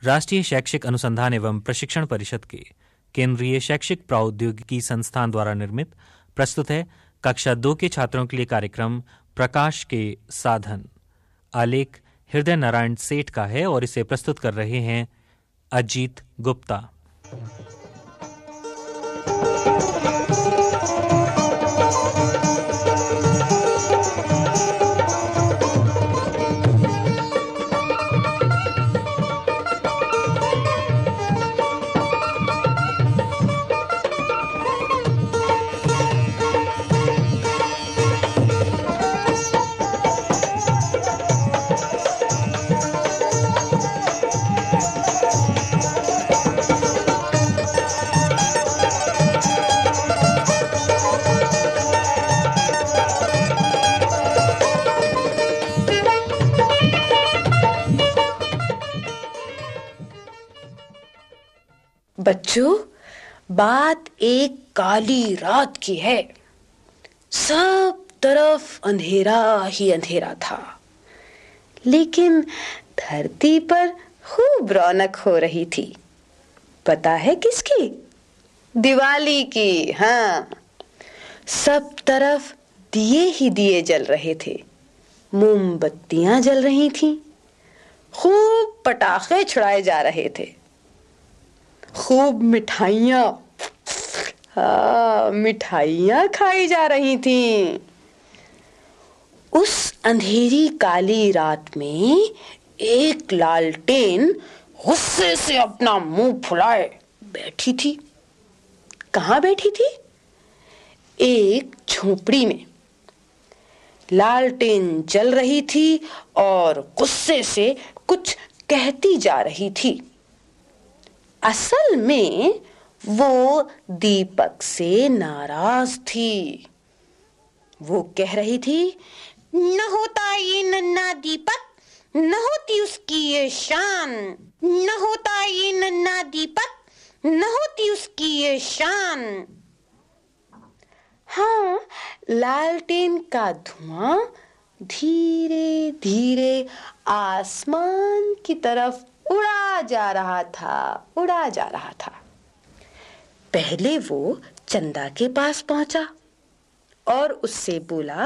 राष्ट्रीय शैक्षिक अनुसंधान एवं प्रशिक्षण परिषद के केंद्रीय शैक्षिक प्रौद्योगिकी संस्थान द्वारा निर्मित प्रस्तुत है कक्षा 2 के छात्रों के लिए कार्यक्रम प्रकाश के साधन। आलेख हृदय नारायण सेठ का है और इसे प्रस्तुत कर रहे हैं अजीत गुप्ता। बच्चों, बात एक काली रात की है। सब तरफ अंधेरा ही अंधेरा था, लेकिन धरती पर खूब रौनक हो रही थी। पता है किसकी? दिवाली की। हाँ, सब तरफ दिए ही दिए जल रहे थे, मोमबत्तियां जल रही थीं, खूब पटाखे छुड़ाए जा रहे थे, खूब मिठाइयां खाई जा रही थीं। उस अंधेरी काली रात में एक लालटेन गुस्से से अपना मुंह फुलाए बैठी थी। कहाँ बैठी थी? एक झोपड़ी में। लालटेन जल रही थी और गुस्से से कुछ कहती जा रही थी। असल में वो दीपक से नाराज थी। वो कह रही थी, न होता ये नन्हा दीपक, न होती उसकी ये शान, न होता ये नन्हा दीपक, न होती उसकी ये शान। हाँ, लालटेन का धुआं धीरे धीरे आसमान की तरफ उड़ा जा रहा था। पहले वो चंदा के पास पहुंचा और उससे बोला,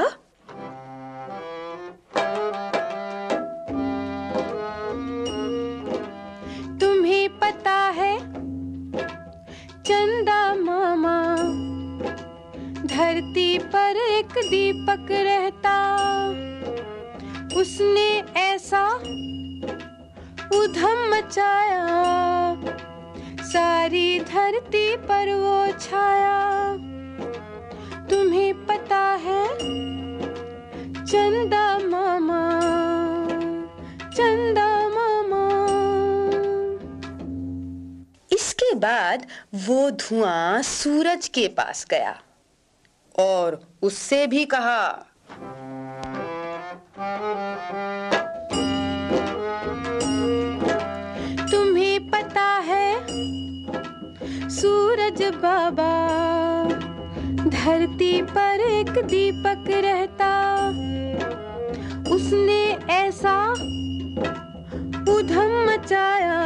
तुम्हें पता है चंदा मामा, धरती पर एक दीपक रहता, उसने ऐसा उधम मचाया, सारी धरती पर वो छाया। तुम्हें पता है चंदा मामा, चंदा मामा। इसके बाद वो धुआं सूरज के पास गया और उससे भी कहा, सूरज बाबा, धरती पर एक दीपक रहता, उसने ऐसा उधम मचाया,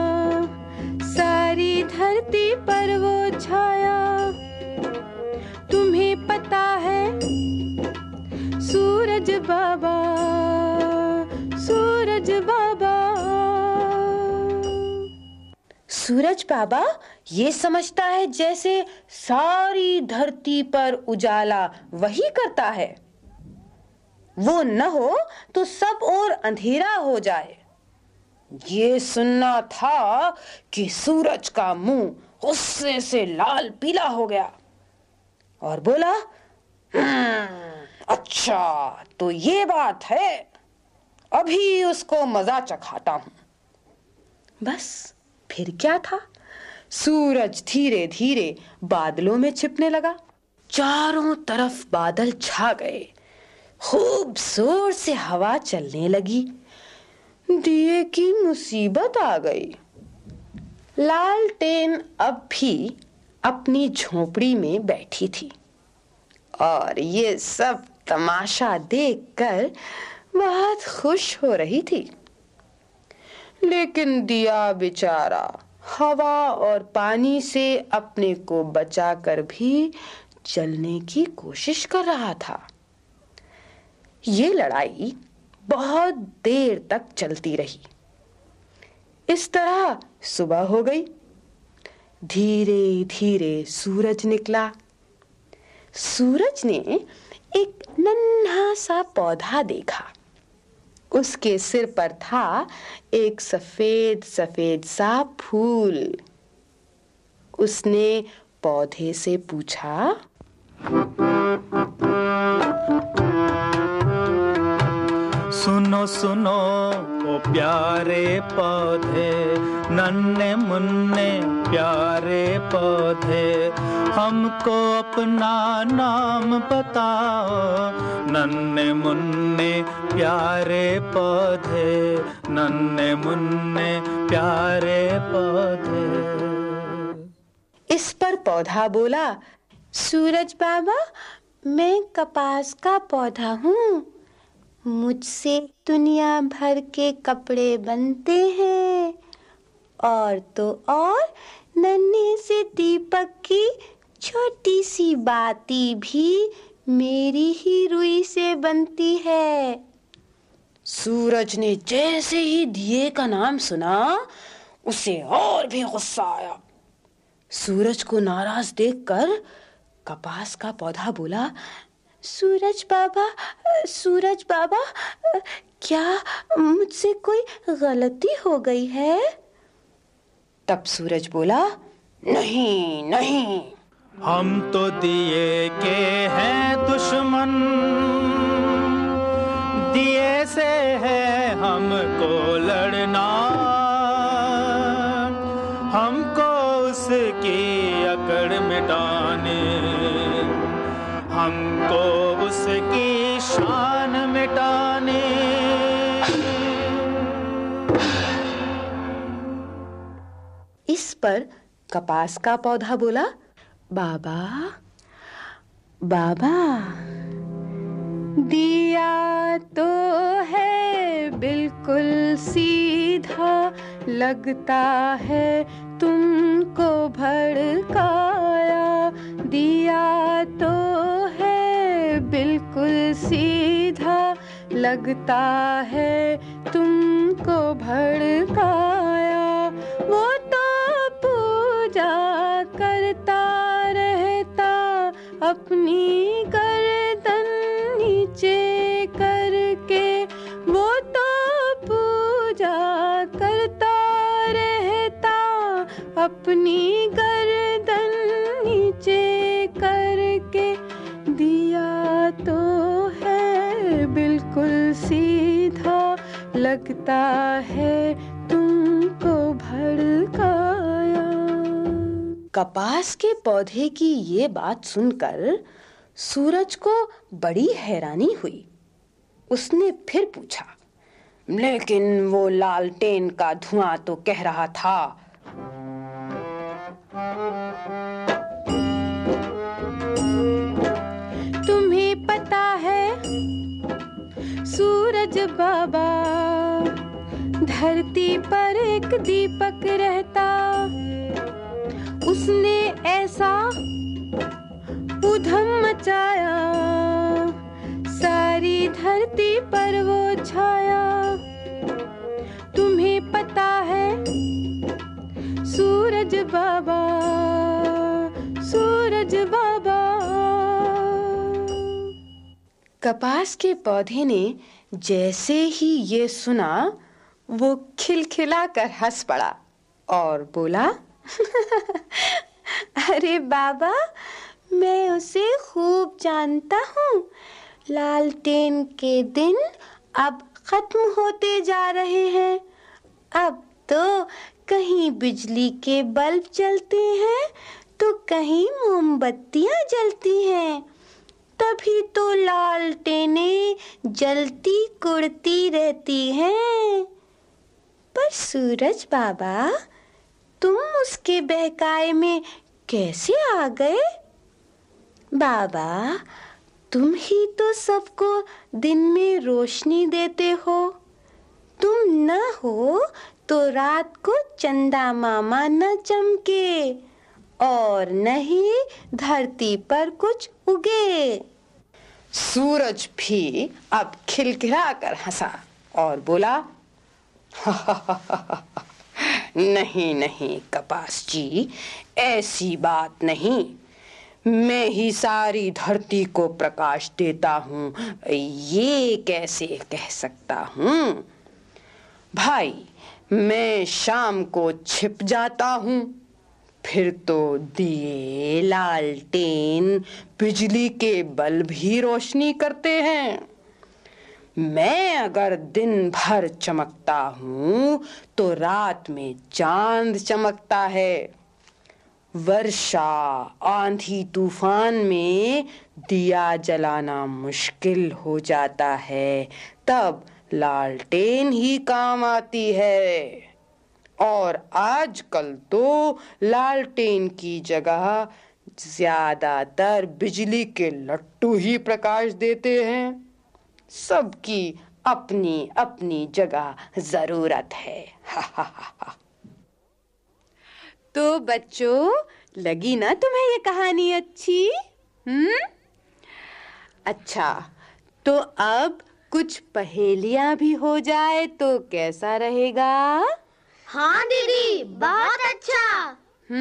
सारी धरती पर वो छाया। तुम्हें पता है सूरज बाबा, सूरज बाबा। सूरज बाबा ये समझता है जैसे सारी धरती पर उजाला वही करता है, वो न हो तो सब और अंधेरा हो जाए। ये सुनना था कि सूरज का मुंह गुस्से से लाल पीला हो गया और बोला, अच्छा तो ये बात है, अभी उसको मजा चखाता हूं। बस फिर क्या था, सूरज धीरे धीरे बादलों में छिपने लगा। चारों तरफ बादल छा गए, खूब जोर से हवा चलने लगी। दिए की मुसीबत आ गई। लालटेन अब भी अपनी झोपड़ी में बैठी थी और ये सब तमाशा देखकर बहुत खुश हो रही थी। लेकिन दिया बेचारा हवा और पानी से अपने को बचाकर भी जलने की कोशिश कर रहा था। ये लड़ाई बहुत देर तक चलती रही। इस तरह सुबह हो गई। धीरे धीरे सूरज निकला। सूरज ने एक नन्हा सा पौधा देखा। उसके सिर पर था एक सफेद सफेद सा फूल। उसने पौधे से पूछा, सुनो सुनो ओ प्यारे पौधे, नन्हे मुन्ने प्यारे पौधे, हमको अपना नाम बताओ। नन्हे मुन्ने प्यारे पौधे, नन्हे मुन्ने प्यारे पौधे। इस पर पौधा बोला, सूरज बाबा, मैं कपास का पौधा हूँ। मुझसे दुनिया भर के कपड़े बनते हैं, और तो और नन्हे से दीपक की छोटी सी बाती भी मेरी ही रुई से बनती है। सूरज ने जैसे ही दिए का नाम सुना, उसे और भी गुस्सा आया। सूरज को नाराज देखकर कपास का पौधा बोला, सूरज बाबा, क्या मुझसे कोई गलती हो गई है? तब सूरज बोला, नहीं नहीं, हम तो दिए के हैं दुश्मन, दिए से है हमको लड़ना, हमको उसकी अकड़ मिटाने, हमको उसकी शान मिटाने। इस पर कपास का पौधा बोला, बाबा, दिया तो है बिल्कुल सीधा, लगता है तुमको भड़काया। दिया तो है बिल्कुल सीधा, लगता है तुमको भड़काया। वो तो पूजा करता रहता, अपनी गर्दन नीचे करके। वो तो पूजा करता रहता, अपनी गर्दन नीचे करके। दिया तो है बिल्कुल सीधा, लगता है तुमको भड़काया। कपास के पौधे की ये बात सुनकर सूरज को बड़ी हैरानी हुई। उसने फिर पूछा, लेकिन वो लालटेन का धुआं तो कह रहा था। तुम्हें पता है सूरज बाबा, धरती पर एक दीपक रहता, उसने ऐसा उधम मचाया, सारी धरती पर वो छाया। तुम्हें पता है सूरज बाबा, सूरज बाबा। कपास के पौधे ने जैसे ही ये सुना, वो खिलखिलाकर हंस पड़ा और बोला, अरे बाबा, मैं उसे खूब जानता हूँ। लालटेन के दिन अब खत्म होते जा रहे हैं। अब तो कहीं बिजली के बल्ब जलते हैं, तो कहीं मोमबत्तियाँ जलती हैं। तभी तो लालटेनें जलती कुड़ती रहती हैं। पर सूरज बाबा, तुम उसके बहकाए में कैसे आ गए? बाबा, तुम ही तो सबको दिन में रोशनी देते हो। तुम न हो तो रात को चंदा मामा न चमके और न ही धरती पर कुछ उगे। सूरज भी अब खिलखिला कर हंसा और बोला, नहीं नहीं कपास जी, ऐसी बात नहीं। मैं ही सारी धरती को प्रकाश देता हूँ, ये कैसे कह सकता हूँ? भाई, मैं शाम को छिप जाता हूँ, फिर तो दिए, लालटेन, बिजली के बल्ब ही रोशनी करते हैं। मैं अगर दिन भर चमकता हूँ तो रात में चांद चमकता है। वर्षा, आंधी, तूफान में दिया जलाना मुश्किल हो जाता है, तब लालटेन ही काम आती है। और आजकल तो लालटेन की जगह ज्यादातर बिजली के लट्टू ही प्रकाश देते हैं। सबकी अपनी अपनी जगह जरूरत है। तो बच्चों, लगी ना तुम्हें ये कहानी अच्छी? अच्छा, तो अब कुछ पहेलियां भी हो जाए तो कैसा रहेगा? हाँ दीदी, बहुत अच्छा।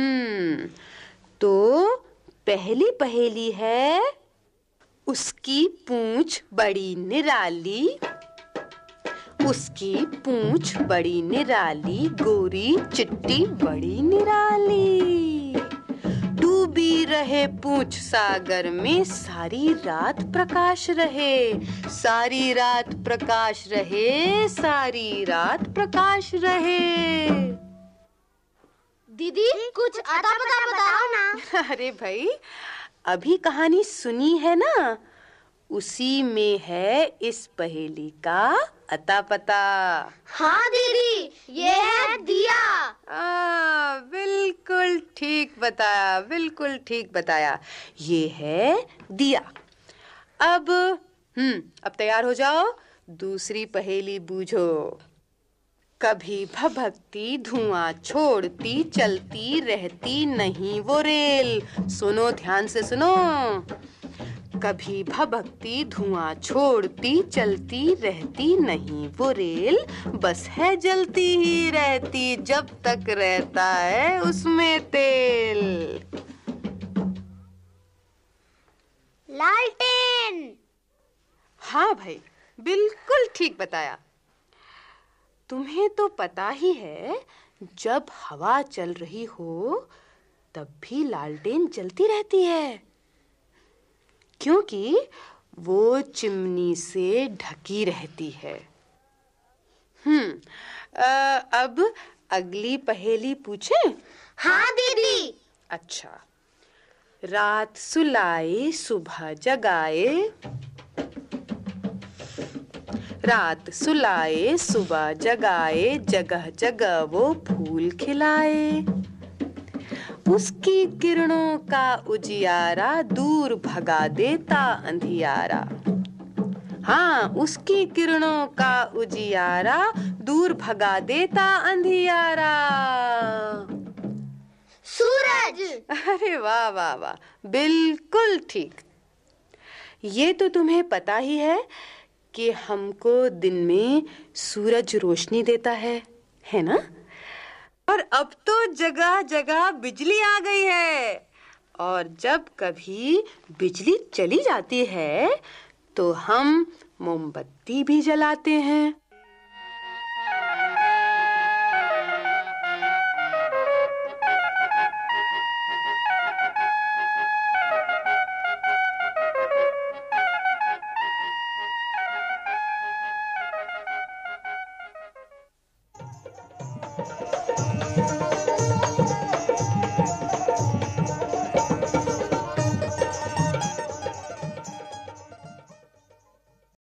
तो पहली पहेली है, उसकी पूंछ बड़ी निराली, उसकी पूंछ बड़ी निराली, गोरी चिट्टी बड़ी निराली, डूबी रहे पूंछ सागर में, सारी रात प्रकाश रहे, सारी रात प्रकाश रहे, सारी रात प्रकाश रहे। दीदी, कुछ अता पता बताओ ना। अरे भाई, अभी कहानी सुनी है ना, उसी में है इस पहेली का अता पता। हाँ दीदी, ये है दिया। बिल्कुल ठीक बताया, बिल्कुल ठीक बताया, ये है दिया। अब तैयार हो जाओ, दूसरी पहेली बूझो। कभी भभकती धुआं छोड़ती, चलती रहती नहीं वो रेल। सुनो, ध्यान से सुनो। कभी भभकती धुआं छोड़ती, चलती रहती नहीं वो रेल, बस है जलती ही रहती जब तक रहता है उसमें तेल। लालटेन। हाँ भाई, बिल्कुल ठीक बताया। तुम्हें तो पता ही है, जब हवा चल रही हो तब भी लालटेन जलती रहती है, क्योंकि वो चिमनी से ढकी रहती है। अब अगली पहेली पूछें? हाँ दीदी। अच्छा, रात सुलाए सुबह जगाए, रात सुलाए सुबह जगाए, जगह जगह वो फूल खिलाए, उसकी किरणों का उजियारा दूर भगा देता अंधियारा। हाँ, उसकी किरणों का उजियारा दूर भगा देता अंधियारा। सूरज। अरे वाह वाह वाह, बिल्कुल ठीक। ये तो तुम्हें पता ही है कि हमको दिन में सूरज रोशनी देता है ना? और अब तो जगह जगह बिजली आ गई है, और जब कभी बिजली चली जाती है तो हम मोमबत्ती भी जलाते हैं।